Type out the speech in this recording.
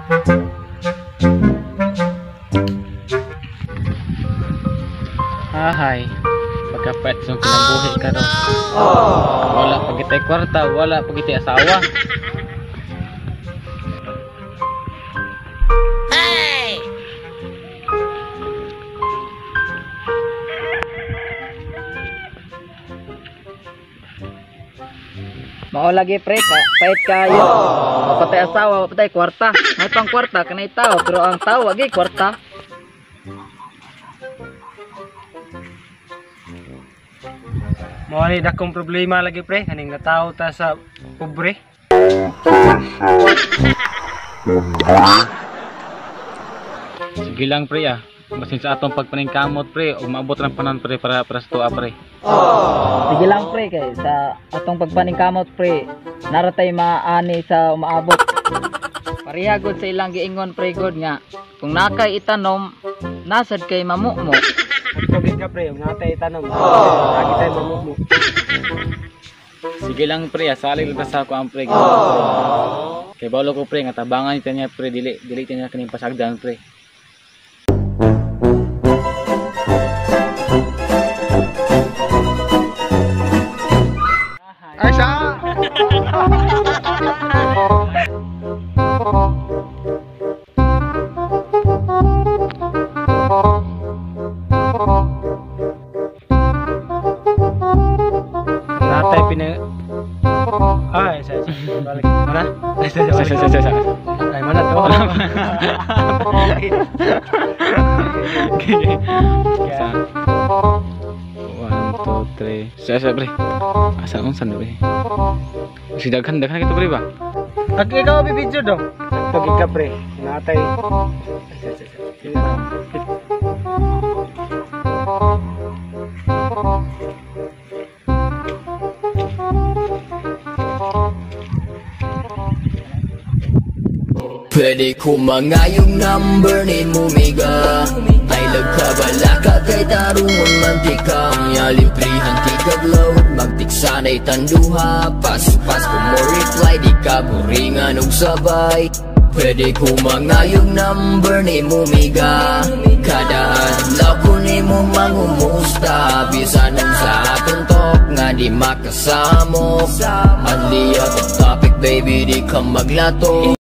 Ahay, pagkapait sa kinabuhi ka ron. Wala pag itay kwarta, wala pag itay asawa. Hey! Mao lagi pre, pait kayo. Mapatay asawa, mapatay kwarta. May pang kwarta kanay tao, pero ang tao wagi kwarta. Mawali dakong problema lagi pre, kaning nataw ta sa pobre. Sige lang pre ah. Basin sa atong pagpaningkamot pre, ug maabot lang panan pre para sa tuwa pre. Sige lang pre, kay sa atong pagpaningkamot pre, naratay maani sa umaabot. Pareha gud sa ilang giingon pre god nga, kung nakay itanom, nasad kay mamumo. Pagkabit ka pre, natay tanom. Lagi tayo mamumo. Sige lang pre, salig lang sa ako ang pre. Kay bawlo ko pre, nga tabangan niya pre, dili niya kaning pasagdan pre. Aisha! Natay pina... Ay, isa. Balik. Mana? Isa. Ay, mana to? 1, 2, 3. Saya pre. Asa unsan pre? Si daghan kita pre ba? Pag ikaw bibidyo dong. Pag ikaw pre, natay. Pwede ko mangayong number ni Mumiga. Ay lagkabala ka kay tarungon mantika. Nya librihan ti kagload, magtiksanay tanduha. Pas ko mo reply, di ka buringan og sabay. Pwede ko mangayong number ni Mumiga. Kada adlaw ko ni mo mangumusta. Bisan ang sa akong talk nga di makasamo. Adli akong topic baby, di ka maglato.